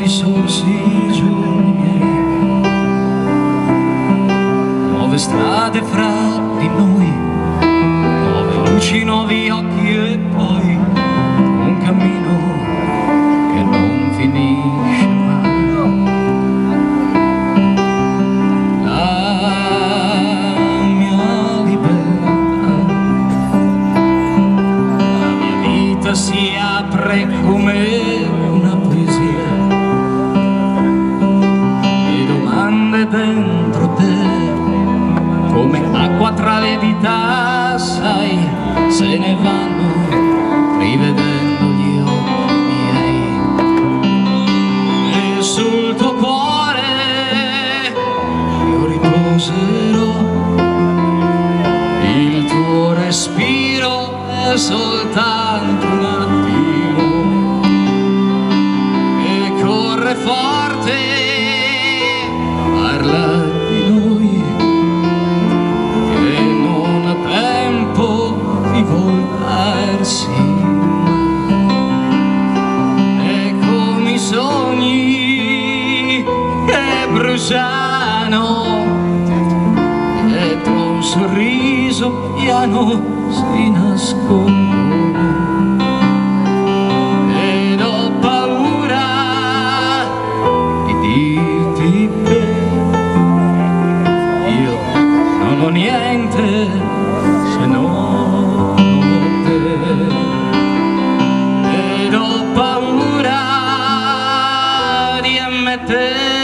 sorsi giorni miei, nuove strade fra di noi, nuove luci, nuovi occhi e poi un cammino che non finisce mai. La mia libertà, la mia vita si apre come una poesia, e domande dentro te come acqua tra le dita, sai, se ne vanno rivedendo gli occhi miei, e sul tuo cuore io riposerò, il tuo respiro è soltanto un attimo e corre forte, parla di noi che non ha tempo di voltarsi, e come i sogni che bruciano dietro un sorriso piano si nascondono, ed ho paura di dirti bene, io non ho niente se non te, ed ho paura di ammettere